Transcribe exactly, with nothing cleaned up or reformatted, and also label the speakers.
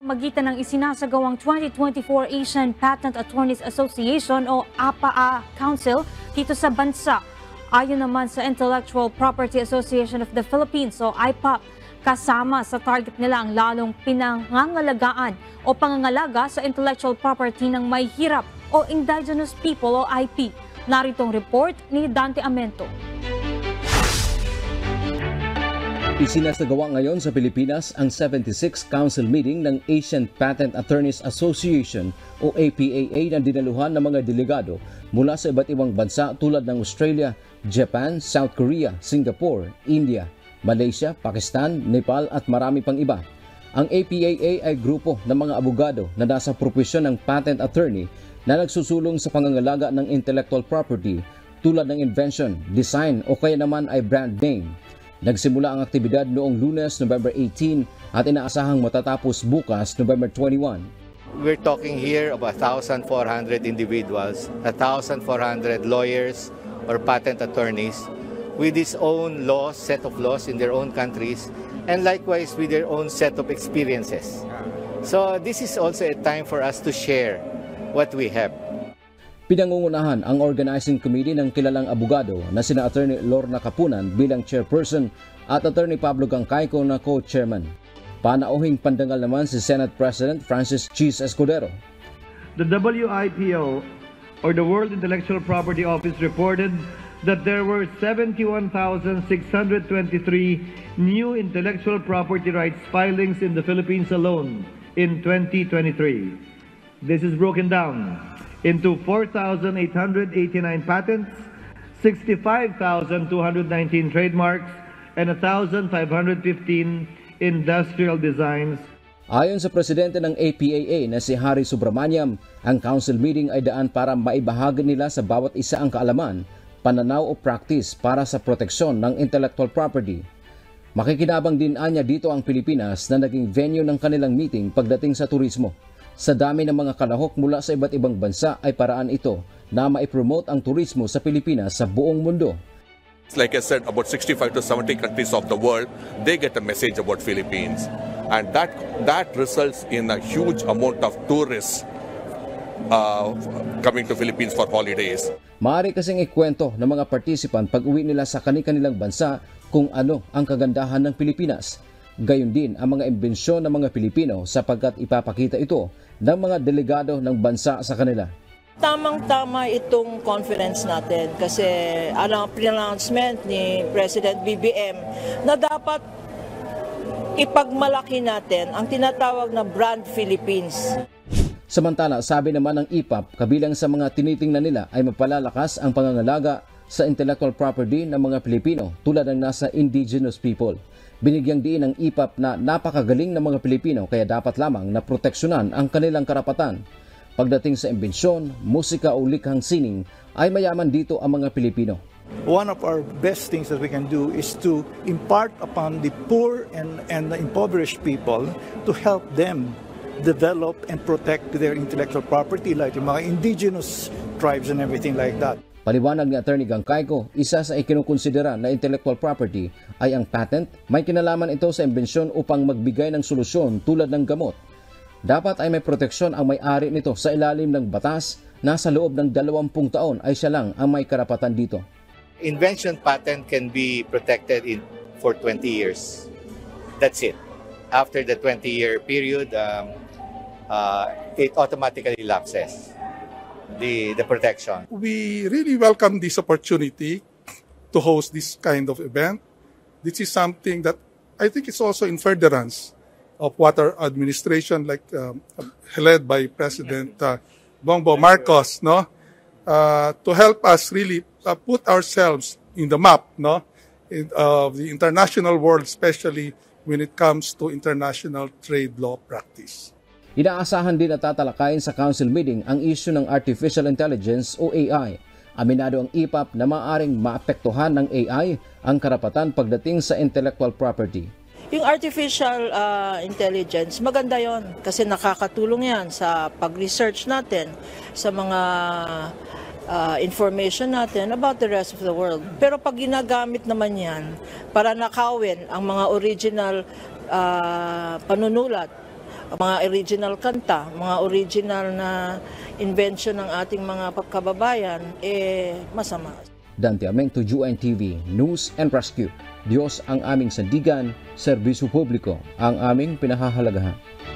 Speaker 1: Magitan ng isinasagawang twenty twenty-four Asian Patent Attorneys Association o A P A A Council dito sa bansa. Ayon naman sa Intellectual Property Association of the Philippines o I P A P, kasama sa target nila ang lalong pinangangalagaan o pangangalaga sa intellectual property ng may hirap o indigenous people o I P. Naritong report ni Dante Amento.
Speaker 2: Isinasagawa ngayon sa Pilipinas ang seventy-sixth Council Meeting ng Asian Patent Attorneys Association o A P A A na dinaluhan ng mga delegado mula sa iba't ibang bansa tulad ng Australia, Japan, South Korea, Singapore, India, Malaysia, Pakistan, Nepal at marami pang iba. Ang A P A A ay grupo ng mga abogado na nasa propesyon ng patent attorney na nagsusulong sa pangangalaga ng intellectual property tulad ng invention, design o kaya naman ay brand name. Nagsimula ang aktibidad noong Lunes, November eighteen at inaasahang matatapos bukas, November twenty-one.
Speaker 3: We're talking here about one thousand four hundred individuals, one thousand four hundred lawyers or patent attorneys with its own laws, set of laws in their own countries, and likewise with their own set of experiences. So this is also a time for us to share what we have.
Speaker 2: Pinangungunahan ang organizing committee ng kilalang abogado na sina Attorney Lorna Capunan bilang chairperson at Attorney Pablo Gangcayco na co-chairman. Panauhing pandangal naman si Senate President Francis Cheese Escudero.
Speaker 4: The W I P O or the World Intellectual Property Office reported that there were seventy-one thousand six hundred twenty-three new intellectual property rights filings in the Philippines alone in twenty twenty-three. This is broken down into four thousand eight hundred eighty-nine patents, sixty-five thousand two hundred nineteen trademarks, and one thousand five hundred fifteen industrial designs.
Speaker 2: Ayon sa presidente ng A P A A na si Harry Subramaniam, ang council meeting ay daan para maibahagi nila sa bawat isa ang kaalaman, pananaw o practice para sa proteksyon ng intellectual property. Makikinabang din anya dito ang Pilipinas na naging venue ng kanilang meeting pagdating sa turismo. Sa dami ng mga kalahok mula sa iba't ibang bansa ay paraan ito na maipromote ang turismo sa Pilipinas sa buong mundo.
Speaker 5: Like I said, about sixty-five to seventy countries of the world, they get a message about Philippines. And that, that results in a huge amount of tourists uh, coming to Philippines for holidays.
Speaker 2: Maaari kasing ikwento ng mga participant pag uwi nila sa kani-kanilang bansa kung ano ang kagandahan ng Pilipinas. Gayon din ang mga imbensyon ng mga Pilipino sapagkat ipapakita ito ng mga delegado ng bansa sa kanila.
Speaker 6: Tamang-tama itong conference natin kasi ang pronouncement ni President B B M na dapat ipagmalaki natin ang tinatawag na brand Philippines.
Speaker 2: Samantala, sabi naman ng I P A P, kabilang sa mga tinitingnan nila ay mapalalakas ang pangangalaga sa intellectual property ng mga Pilipino tulad ng nasa indigenous people. Binigyang diin ng I P A P na napakagaling ng mga Pilipino kaya dapat lamang na proteksyonan ang kanilang karapatan. Pagdating sa imbensyon, musika o likhang sining ay mayaman dito ang mga Pilipino.
Speaker 7: One of our best things that we can do is to impart upon the poor and, and the impoverished people to help them develop and protect their intellectual property like yung mga indigenous tribes and everything like that.
Speaker 2: Paliwanag ni Attorney Gangcayco, isa sa ikinukonsidera na intellectual property ay ang patent. May kinalaman ito sa imbensyon upang magbigay ng solusyon tulad ng gamot. Dapat ay may proteksyon ang may-ari nito sa ilalim ng batas na sa loob ng dalawampung taon ay siya lang ang may karapatan dito.
Speaker 3: Invention patent can be protected in for twenty years. That's it. After the twenty-year period, um, uh, it automatically lapses. The, the protection.
Speaker 8: We really welcome this opportunity to host this kind of event. This is something that I think is also in furtherance of what our administration, like um, led by President uh, Bongbong Marcos, no, uh, to help us really uh, put ourselves in the map, no, in, of uh, the international world, especially when it comes to international trade law practice.
Speaker 2: Inaasahan din at tatalakayin sa council meeting ang issue ng artificial intelligence o A I. Aminado ang I P A P na maaaring maapektuhan ng A I ang karapatan pagdating sa intellectual property.
Speaker 6: Yung artificial uh, intelligence, maganda yon kasi nakakatulong yan sa pag-research natin sa mga uh, information natin about the rest of the world. Pero pag ginagamit naman yan para nakawin ang mga original uh, panunulat mga original kanta, mga original na invention ng ating mga kababayan, eh masama.
Speaker 2: Dante Amengto, U N T V, News and Rescue. Diyos ang aming sandigan, serbisyo publiko ang aming pinahahalagahan.